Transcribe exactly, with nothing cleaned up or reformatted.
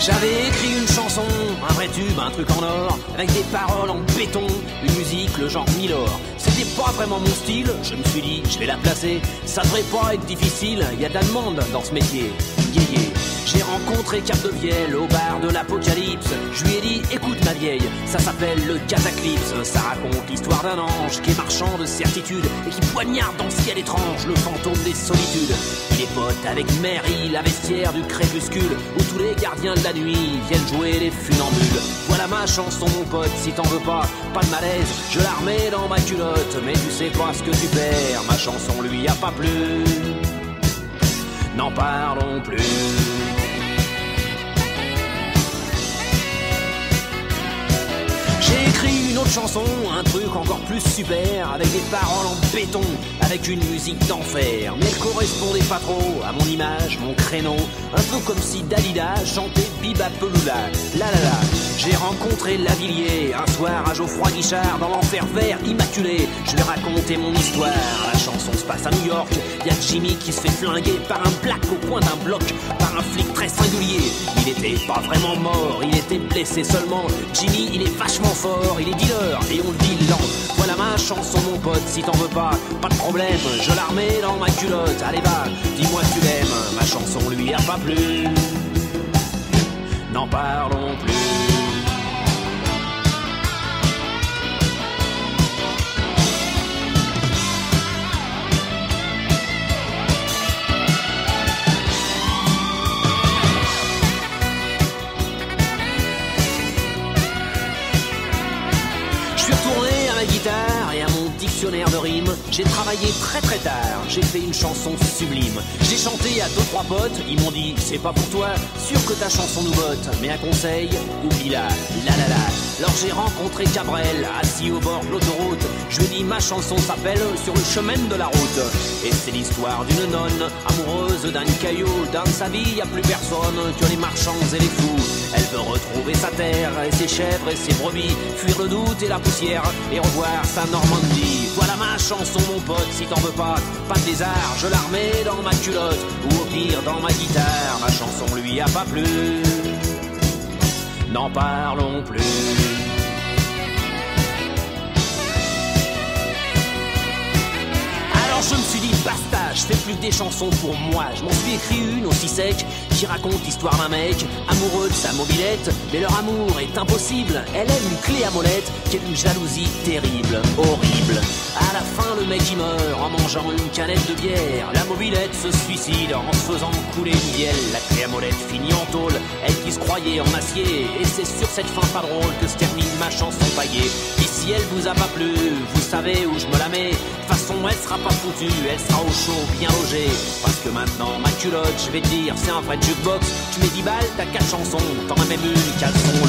J'avais écrit une chanson, un vrai tube, un truc en or, avec des paroles en béton, une musique le genre Milor. C'était pas vraiment mon style, je me suis dit je vais la placer, ça devrait pas être difficile, y a de la demande dans ce métier. Yeah, yeah. J'ai rencontré Cap de Vielle au bar de l'Apocalypse. Je lui ai dit écoute ma vieille, ça s'appelle le Cataclysme. Ça raconte l'histoire d'un ange qui est marchand de certitude et qui poignarde dans le ciel étrange le fantôme des solitudes. Il est pote avec Mary, la vestiaire du crépuscule, où tous les gardiens de la nuit viennent jouer les funambules. Voilà ma chanson mon pote, si t'en veux pas, pas de malaise, je la remets dans ma culotte. Mais tu sais pas ce que tu perds, ma chanson lui a pas plu. N'en parlons plus. J'ai écrit une autre chanson, un truc encore plus super, avec des paroles en béton, avec une musique d'enfer. Mais elle correspondait pas trop à mon image, mon créneau, un peu comme si Dalida chantait Biba Peloula. La la la. J'ai rencontré Lavillier un soir à Geoffroy Guichard dans l'enfer vert immaculé. Je lui ai raconté mon histoire, la chanson se passe à New York. Y'a Jimmy qui se fait flinguer par un black au coin d'un bloc, par un flic très singulier. Il était pas vraiment mort, il était blessé seulement. Jimmy il est vachement fort, il est dealer et on le dit lent. Voilà ma chanson mon pote, si t'en veux pas, pas de problème, je la remets dans ma culotte. Allez va, dis-moi que tu l'aimes, ma chanson lui a pas plu. N'en parlons plus. Guitare et à mon dictionnaire de rimes, j'ai travaillé très très tard, j'ai fait une chanson sublime. J'ai chanté à deux trois potes, ils m'ont dit c'est pas pour toi, sûr que ta chanson nous botte, mais un conseil, oublie-la, la la la. Alors j'ai rencontré Cabrel, assis au bord de l'autoroute, je lui ai dit ma chanson s'appelle Sur le chemin de la route. Et c'est l'histoire d'une nonne, amoureuse d'un caillou, dans sa vie y a plus personne que les marchands et les fous. Elle veut retrouver sa terre et ses chèvres et ses brebis, fuir le doute et la poussière et revoir sa Normandie. Voilà ma chanson mon pote, si t'en veux pas, pas de lézard, je la remets dans ma culotte, ou au pire dans ma guitare, ma chanson lui a pas plu. N'en parlons plus. Alors je me suis dit basta, je fais plus que des chansons pour moi. Je m'en suis écrit une aussi sec qui raconte l'histoire d'un mec amoureux de sa mobilette, mais leur amour est impossible. Elle aime une clé à molette qui est d'une jalousie terrible, horrible. À la fin le mec il meurt en mangeant une canette de bière. La mobilette se suicide en se faisant couler une bielle. La clé à molette finit en tôle, elle qui se croyait en acier. Et c'est sur cette fin pas drôle que se termine ma chanson paillée. Et si elle vous a pas plu, vous savez où je me la mets. De toute façon elle sera pas foutue, elle sera au chaud bien logée. Parce que maintenant ma culotte, je vais te dire, c'est un vrai jukebox. Tu mets dix balles, t'as quatre chansons, t'en as même une caleçon